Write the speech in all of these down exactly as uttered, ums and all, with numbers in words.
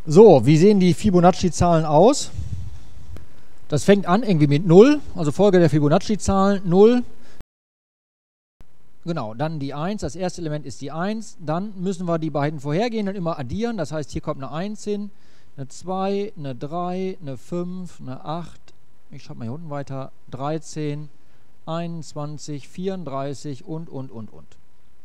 So, wie sehen die Fibonacci-Zahlen aus? Das fängt an irgendwie mit null, also Folge der Fibonacci-Zahlen, null. Genau, dann die eins, das erste Element ist die eins. Dann müssen wir die beiden vorhergehenden immer addieren, das heißt, hier kommt eine eins hin, eine zwei, eine drei, eine fünf, eine acht, ich schreibe mal hier unten weiter, dreizehn, einundzwanzig, vierunddreißig und, und, und, und.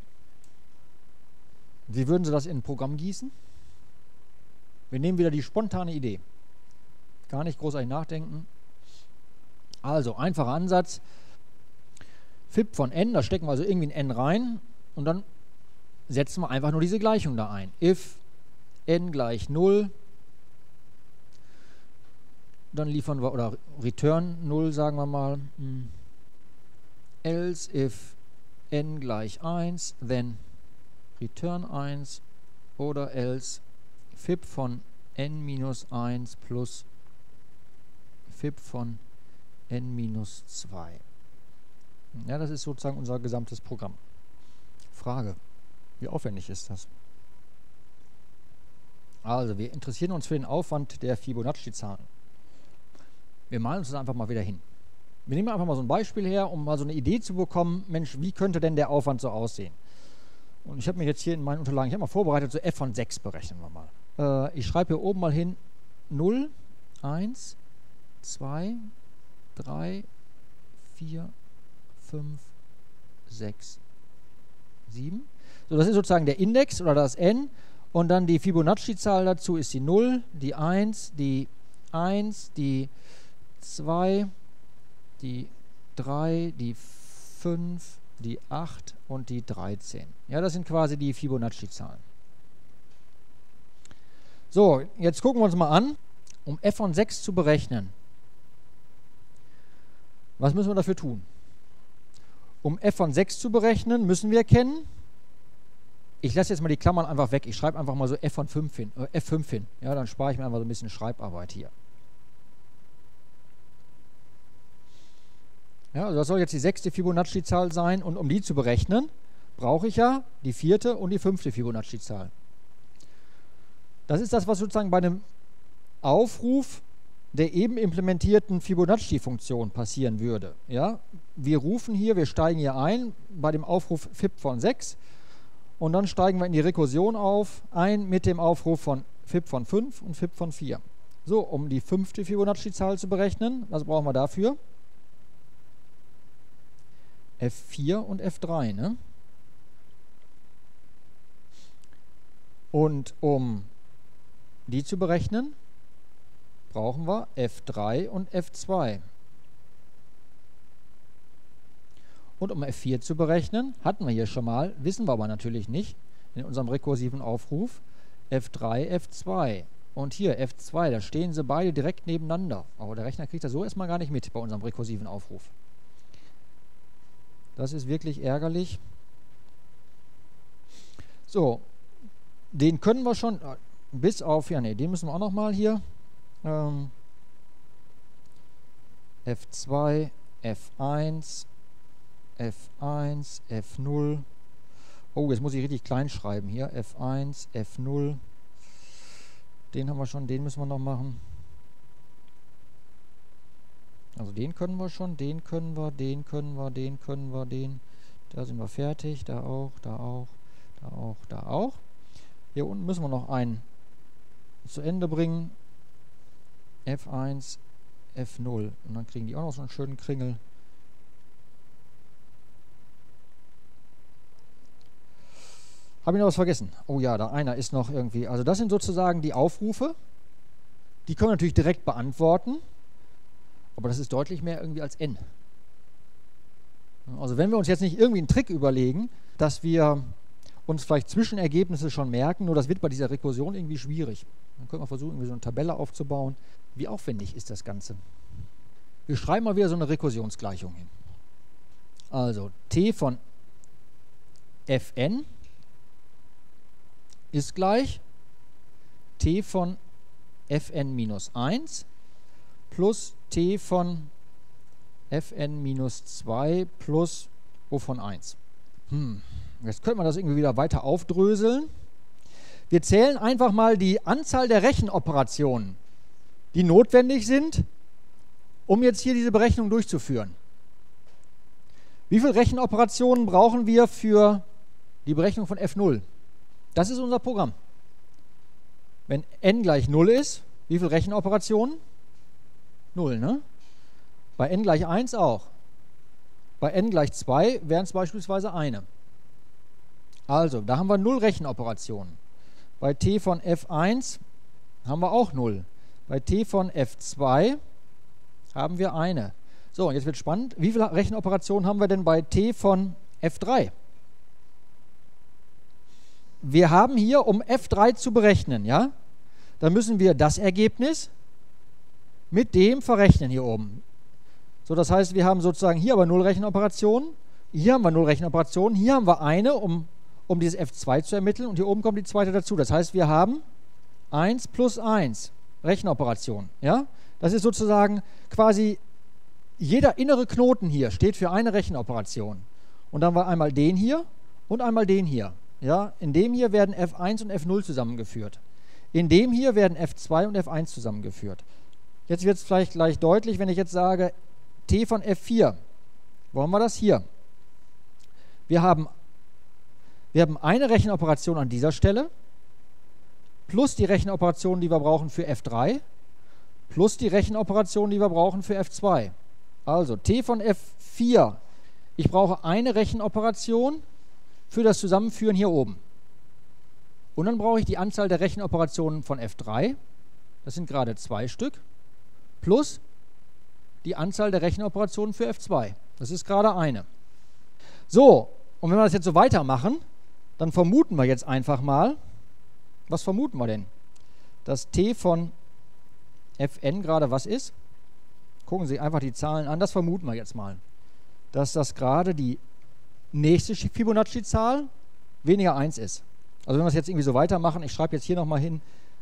Wie würden Sie das in ein Programm gießen? Wir nehmen wieder die spontane Idee. Gar nicht großartig nachdenken. Also, einfacher Ansatz. Fib von n, da stecken wir also irgendwie ein n rein und dann setzen wir einfach nur diese Gleichung da ein. If n gleich null, dann liefern wir, oder return null sagen wir mal, else if n gleich eins, then return eins, oder else Fib von n minus eins plus Fib von n minus zwei. Ja, das ist sozusagen unser gesamtes Programm. Frage, wie aufwendig ist das? Also, wir interessieren uns für den Aufwand der Fibonacci-Zahlen. Wir malen uns das einfach mal wieder hin. Wir nehmen einfach mal so ein Beispiel her, um mal so eine Idee zu bekommen, Mensch, wie könnte denn der Aufwand so aussehen? Und ich habe mir jetzt hier in meinen Unterlagen, ich habe mal vorbereitet, so f von sechs berechnen wir mal. Äh, ich schreibe hier oben mal hin null, eins, zwei, drei, vier, fünf, sechs, sieben. So, das ist sozusagen der Index oder das n. Und dann die Fibonacci-Zahl dazu ist die null, die eins, die eins, die zwei, die drei, die fünf, die acht und die dreizehn. Ja, das sind quasi die Fibonacci-Zahlen. So, jetzt gucken wir uns mal an, um f von sechs zu berechnen. Was müssen wir dafür tun? Um f von sechs zu berechnen, müssen wir kennen, ich lasse jetzt mal die Klammern einfach weg, ich schreibe einfach mal so f von fünf hin, äh, f fünf hin. Ja, dann spare ich mir einfach so ein bisschen Schreibarbeit hier. Ja, also das soll jetzt die sechste Fibonacci-Zahl sein, und um die zu berechnen, brauche ich ja die vierte und die fünfte Fibonacci-Zahl. Das ist das, was sozusagen bei einem Aufruf der eben implementierten Fibonacci-Funktion passieren würde. Ja? Wir rufen hier, wir steigen hier ein bei dem Aufruf Fib von sechs und dann steigen wir in die Rekursion auf, ein mit dem Aufruf von Fib von fünf und Fib von vier. So, um die fünfte Fibonacci-Zahl zu berechnen, was brauchen wir dafür? f vier und f drei. Ne? Und um die zu berechnen, brauchen wir f drei und f zwei. Und um f vier zu berechnen, hatten wir hier schon mal, wissen wir aber natürlich nicht, in unserem rekursiven Aufruf, f drei, f zwei. Und hier f zwei, da stehen sie beide direkt nebeneinander. Aber der Rechner kriegt das so erstmal gar nicht mit bei unserem rekursiven Aufruf. Das ist wirklich ärgerlich. So, den können wir schon, bis auf, ja ne, den müssen wir auch nochmal hier, ähm, f zwei, f eins, f eins, f null, oh, jetzt muss ich richtig klein schreiben hier, f eins, f null, den haben wir schon, den müssen wir noch machen. Also den können wir schon, den können wir, den können wir, den können wir, den, da sind wir fertig, da auch, da auch, da auch, da auch. Hier unten müssen wir noch einen zu Ende bringen, f eins, f null, und dann kriegen die auch noch so einen schönen Kringel. Habe ich noch was vergessen? Oh ja, da einer ist noch irgendwie, also das sind sozusagen die Aufrufe, die können wir natürlich direkt beantworten. Aber das ist deutlich mehr irgendwie als n. Also wenn wir uns jetzt nicht irgendwie einen Trick überlegen, dass wir uns vielleicht Zwischenergebnisse schon merken, nur das wird bei dieser Rekursion irgendwie schwierig. Dann können wir versuchen, irgendwie so eine Tabelle aufzubauen. Wie aufwendig ist das Ganze? Wir schreiben mal wieder so eine Rekursionsgleichung hin. Also t von fn ist gleich t von fn minus eins plus t von fn minus zwei plus O von eins. Hm. Jetzt könnte man das irgendwie wieder weiter aufdröseln. Wir zählen einfach mal die Anzahl der Rechenoperationen, die notwendig sind, um jetzt hier diese Berechnung durchzuführen. Wie viele Rechenoperationen brauchen wir für die Berechnung von f null? Das ist unser Programm. Wenn n gleich null ist, wie viele Rechenoperationen? null, ne? Bei n gleich eins auch. Bei n gleich zwei wären es beispielsweise eine. Also, da haben wir null Rechenoperationen. Bei t von f eins haben wir auch null. Bei t von f zwei haben wir eine. So, und jetzt wird spannend. Wie viele Rechenoperationen haben wir denn bei t von f drei? Wir haben hier, um f drei zu berechnen, ja, dann müssen wir das Ergebnis mit dem verrechnen hier oben. So, das heißt, wir haben sozusagen hier aber null Rechenoperationen, hier haben wir null Rechenoperationen, hier haben wir eine, um, um dieses f zwei zu ermitteln, und hier oben kommt die zweite dazu. Das heißt, wir haben eins plus eins Rechenoperationen. Ja? Das ist sozusagen quasi jeder innere Knoten hier steht für eine Rechenoperation. Und dann haben wir einmal den hier und einmal den hier. Ja? In dem hier werden f eins und f null zusammengeführt. In dem hier werden f zwei und f eins zusammengeführt. Jetzt wird es vielleicht gleich deutlich, wenn ich jetzt sage, t von f vier. Wo haben wir das? Hier. Wir haben, wir haben eine Rechenoperation an dieser Stelle, plus die Rechenoperation, die wir brauchen für f drei, plus die Rechenoperation, die wir brauchen für f zwei. Also t von f vier. Ich brauche eine Rechenoperation für das Zusammenführen hier oben. Und dann brauche ich die Anzahl der Rechenoperationen von f drei. Das sind gerade zwei Stück. Plus die Anzahl der Rechenoperationen für f zwei. Das ist gerade eine. So, und wenn wir das jetzt so weitermachen, dann vermuten wir jetzt einfach mal, was vermuten wir denn? Dass t von fn gerade was ist? Gucken Sie einfach die Zahlen an, das vermuten wir jetzt mal. Dass das gerade die nächste Fibonacci-Zahl weniger eins ist. Also wenn wir es jetzt irgendwie so weitermachen, ich schreibe jetzt hier nochmal hin,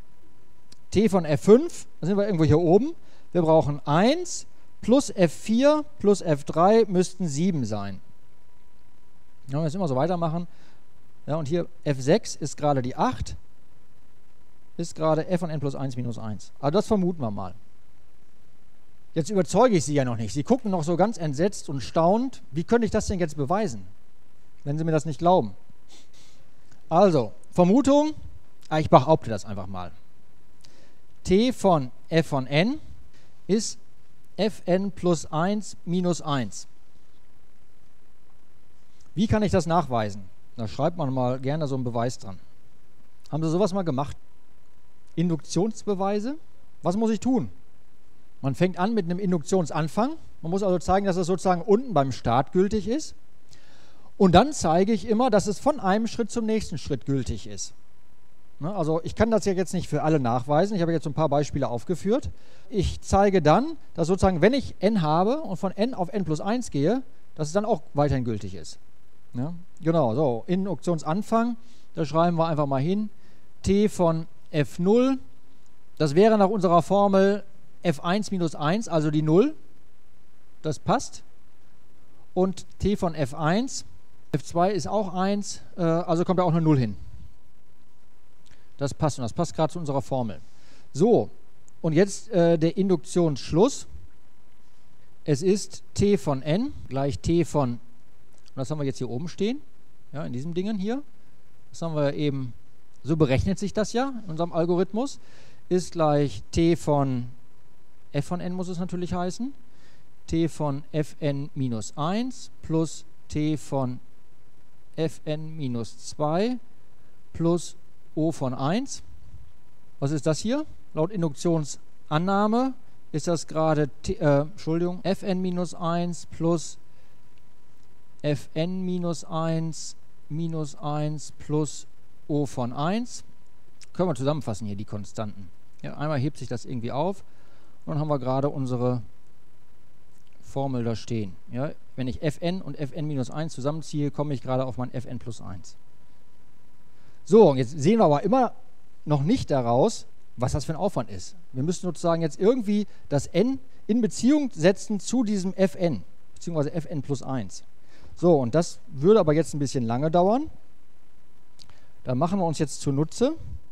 t von f fünf, da sind wir irgendwo hier oben, wir brauchen eins plus f vier plus f drei müssten sieben sein. Ja, wenn wir jetzt immer so weitermachen, ja, und hier f sechs ist gerade die acht, ist gerade f von n plus eins minus eins. Also das vermuten wir mal. Jetzt überzeuge ich Sie ja noch nicht. Sie gucken noch so ganz entsetzt und staunt, wie könnte ich das denn jetzt beweisen, wenn Sie mir das nicht glauben? Also, Vermutung, ich behaupte das einfach mal. T von f von n ist fn plus eins minus eins. Wie kann ich das nachweisen? Da schreibt man mal gerne so einen Beweis dran. Haben Sie sowas mal gemacht? Induktionsbeweise? Was muss ich tun? Man fängt an mit einem Induktionsanfang. Man muss also zeigen, dass es sozusagen unten beim Start gültig ist. Und dann zeige ich immer, dass es von einem Schritt zum nächsten Schritt gültig ist. Also ich kann das ja jetzt nicht für alle nachweisen. Ich habe jetzt so ein paar Beispiele aufgeführt. Ich zeige dann, dass sozusagen, wenn ich n habe und von n auf n plus eins gehe, dass es dann auch weiterhin gültig ist. Ja, genau, so, Induktionsanfang, da schreiben wir einfach mal hin, t von f null, das wäre nach unserer Formel f eins minus eins, also die null, das passt. Und t von f eins, f zwei ist auch eins, äh, also kommt da auch eine null hin. Das passt und das passt gerade zu unserer Formel. So, und jetzt äh, der Induktionsschluss. Es ist t von n gleich t von, und das haben wir jetzt hier oben stehen, ja, in diesem Dingen hier. Das haben wir eben, so berechnet sich das ja in unserem Algorithmus, ist gleich t von f von n muss es natürlich heißen, t von fn minus eins plus t von fn minus zwei plus O von eins. Was ist das hier? Laut Induktionsannahme ist das gerade, äh, Entschuldigung, fn minus eins plus fn minus eins minus eins plus O von eins. Können wir zusammenfassen hier, die Konstanten. Ja, einmal hebt sich das irgendwie auf und dann haben wir gerade unsere Formel da stehen. Ja, wenn ich fn und fn minus eins zusammenziehe, komme ich gerade auf mein fn plus eins. So, und jetzt sehen wir aber immer noch nicht daraus, was das für ein Aufwand ist. Wir müssen sozusagen jetzt irgendwie das n in Beziehung setzen zu diesem fn, beziehungsweise fn plus eins. So, und das würde aber jetzt ein bisschen lange dauern. Da machen wir uns jetzt zunutze,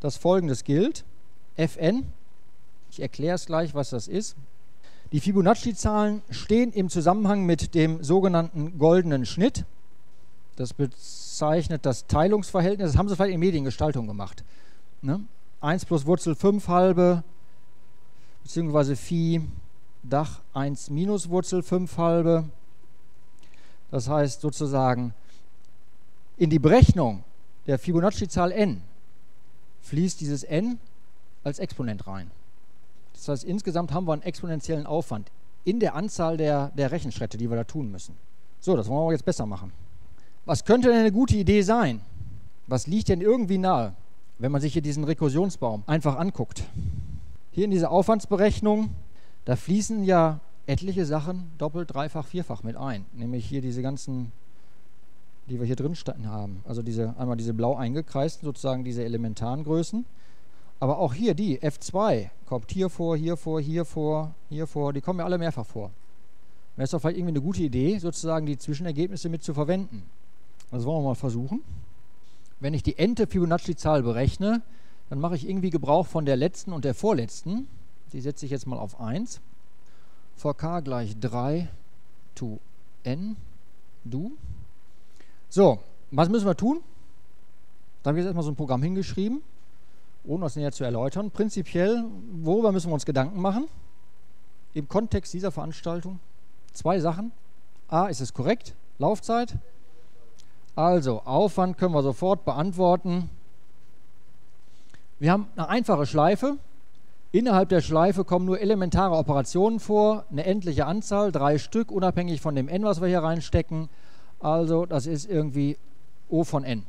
dass Folgendes gilt. Fn, ich erkläre es gleich, was das ist. Die Fibonacci-Zahlen stehen im Zusammenhang mit dem sogenannten goldenen Schnitt. Das bezeichnet das Teilungsverhältnis. Das haben sie vielleicht in Mediengestaltung gemacht. Ne? eins plus Wurzel fünf halbe, beziehungsweise Phi Dach eins minus Wurzel fünf halbe. Das heißt sozusagen, in die Berechnung der Fibonacci-Zahl n fließt dieses n als Exponent rein. Das heißt, insgesamt haben wir einen exponentiellen Aufwand in der Anzahl der, der Rechenschritte, die wir da tun müssen. So, das wollen wir jetzt besser machen. Was könnte denn eine gute Idee sein? Was liegt denn irgendwie nahe, wenn man sich hier diesen Rekursionsbaum einfach anguckt? Hier in dieser Aufwandsberechnung, da fließen ja etliche Sachen doppelt, dreifach, vierfach mit ein. Nämlich hier diese ganzen, die wir hier drin standen haben. Also diese, einmal diese blau eingekreisten, sozusagen diese elementaren Größen. Aber auch hier die, F zwei, kommt hier vor, hier vor, hier vor, hier vor, die kommen ja alle mehrfach vor. Wäre es doch vielleicht irgendwie eine gute Idee, sozusagen die Zwischenergebnisse mit zu verwenden. Das wollen wir mal versuchen. Wenn ich die n-te Fibonacci-Zahl berechne, dann mache ich irgendwie Gebrauch von der letzten und der vorletzten. Die setze ich jetzt mal auf eins. For k gleich drei to n do. So, was müssen wir tun? Da habe ich jetzt erstmal so ein Programm hingeschrieben, ohne das näher zu erläutern. Prinzipiell, worüber müssen wir uns Gedanken machen? Im Kontext dieser Veranstaltung zwei Sachen. A, ist es korrekt? Laufzeit? Also, Aufwand können wir sofort beantworten. Wir haben eine einfache Schleife. Innerhalb der Schleife kommen nur elementare Operationen vor, eine endliche Anzahl, drei Stück, unabhängig von dem n, was wir hier reinstecken. Also, das ist irgendwie O von n.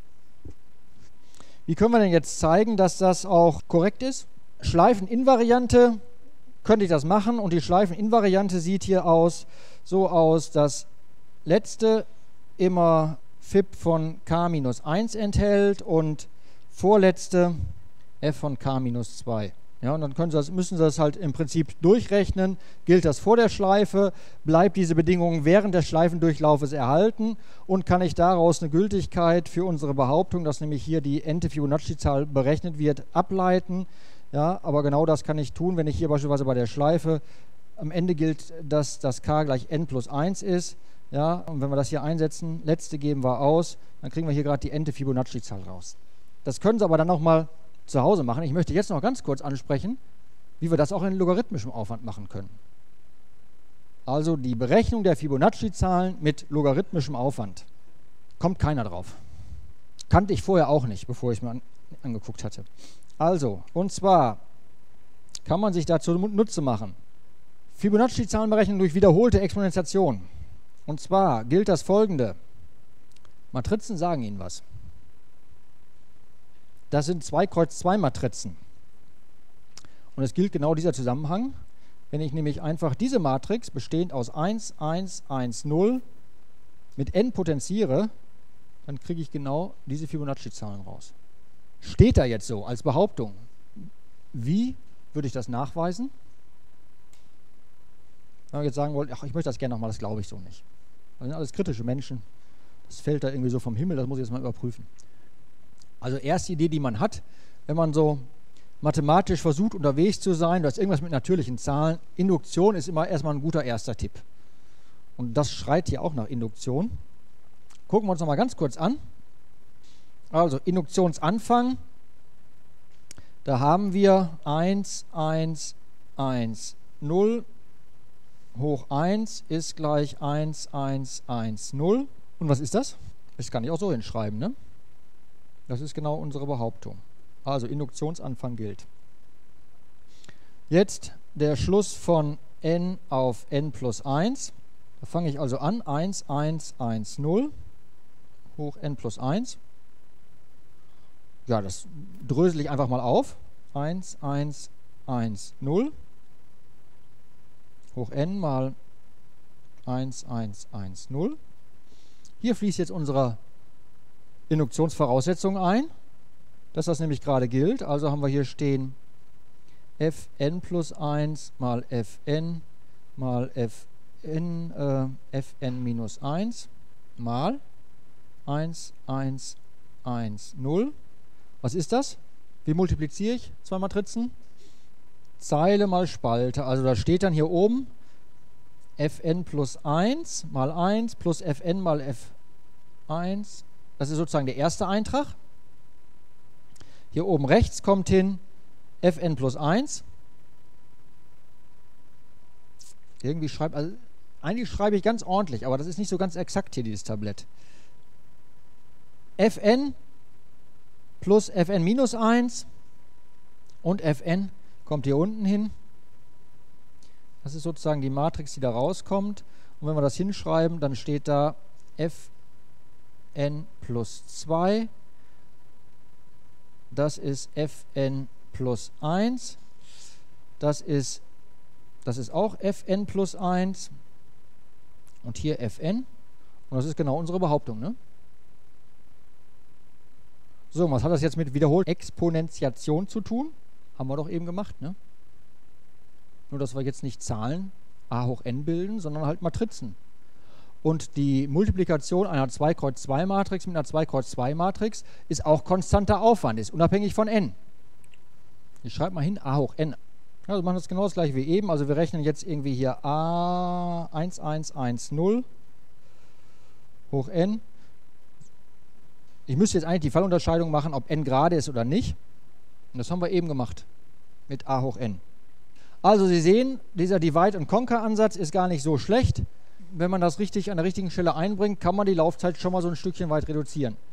Wie können wir denn jetzt zeigen, dass das auch korrekt ist? Schleifeninvariante könnte ich das machen und die Schleifeninvariante sieht hier aus, so aus, dass letzte immer Fib von k minus eins enthält und vorletzte f von k minus zwei. Ja, und dann können Sie das, müssen Sie das halt im Prinzip durchrechnen. Gilt das vor der Schleife? Bleibt diese Bedingung während des Schleifendurchlaufes erhalten? Und kann ich daraus eine Gültigkeit für unsere Behauptung, dass nämlich hier die n-te Fibonacci-Zahl berechnet wird, ableiten? Ja, aber genau das kann ich tun, wenn ich hier beispielsweise bei der Schleife am Ende gilt, dass das k gleich n plus eins ist. Ja, und wenn wir das hier einsetzen, letzte geben wir aus, dann kriegen wir hier gerade die n-te Fibonacci-Zahl raus. Das können Sie aber dann nochmal zu Hause machen. Ich möchte jetzt noch ganz kurz ansprechen, wie wir das auch in logarithmischem Aufwand machen können. Also die Berechnung der Fibonacci-Zahlen mit logarithmischem Aufwand. Kommt keiner drauf. Kannte ich vorher auch nicht, bevor ich es mir an, angeguckt hatte. Also, und zwar kann man sich dazu Nutze machen. Fibonacci-Zahlenberechnung durch wiederholte Exponentiation. Und zwar gilt das Folgende. Matrizen sagen Ihnen was. Das sind zwei Kreuz zwei Matrizen. Und es gilt genau dieser Zusammenhang. Wenn ich nämlich einfach diese Matrix, bestehend aus eins, eins, eins, null, mit n potenziere, dann kriege ich genau diese Fibonacci-Zahlen raus. Steht da jetzt so als Behauptung. Wie würde ich das nachweisen? Wenn wir jetzt sagen wollen, ach, ich möchte das gerne nochmal, das glaube ich so nicht. Das sind alles kritische Menschen. Das fällt da irgendwie so vom Himmel, das muss ich jetzt mal überprüfen. Also erste Idee, die man hat, wenn man so mathematisch versucht, unterwegs zu sein, da ist irgendwas mit natürlichen Zahlen. Induktion ist immer erstmal ein guter erster Tipp. Und das schreit hier auch nach Induktion. Gucken wir uns nochmal ganz kurz an. Also Induktionsanfang, da haben wir eins, eins, eins, null hoch eins ist gleich eins, eins, eins, null. Und was ist das? Das kann ich auch so hinschreiben, ne? Das ist genau unsere Behauptung. Also Induktionsanfang gilt. Jetzt der Schluss von n auf n plus eins. Da fange ich also an, eins, eins, eins, null hoch n plus eins. Ja, das drösel ich einfach mal auf. eins, eins, eins, null hoch n mal eins, eins, eins, null. Hier fließt jetzt unsere Induktionsvoraussetzung ein, dass das nämlich gerade gilt. Also haben wir hier stehen Fn plus eins mal Fn mal Fn, äh, Fn minus eins mal eins, eins, eins, null. Was ist das? Wie multipliziere ich zwei Matrizen? Zeile mal Spalte. Also da steht dann hier oben Fn plus eins mal eins plus Fn mal F eins. Das ist sozusagen der erste Eintrag. Hier oben rechts kommt hin Fn plus eins. Irgendwie schreibe, also eigentlich schreibe ich ganz ordentlich, aber das ist nicht so ganz exakt hier, dieses Tablett. Fn plus Fn minus eins und Fn kommt hier unten hin. Das ist sozusagen die Matrix, die da rauskommt. Und wenn wir das hinschreiben, dann steht da Fn plus zwei. Das ist Fn plus eins. Das ist, das ist auch Fn plus eins. Und hier Fn. Und das ist genau unsere Behauptung, ne? So, was hat das jetzt mit wiederholter Exponentiation zu tun? Haben wir doch eben gemacht, ne? Nur, dass wir jetzt nicht Zahlen a hoch n bilden, sondern halt Matrizen. Und die Multiplikation einer zwei Kreuz zwei Matrix mit einer zwei Kreuz zwei Matrix ist auch konstanter Aufwand, ist unabhängig von n. Ich schreibe mal hin a hoch n. Also wir machen das genau das gleiche wie eben. Also wir rechnen jetzt irgendwie hier a eins eins eins null hoch n. Ich müsste jetzt eigentlich die Fallunterscheidung machen, ob n gerade ist oder nicht. Und das haben wir eben gemacht mit a hoch n. Also Sie sehen, dieser Divide- and Conquer-Ansatz ist gar nicht so schlecht. Wenn man das richtig an der richtigen Stelle einbringt, kann man die Laufzeit schon mal so ein Stückchen weit reduzieren.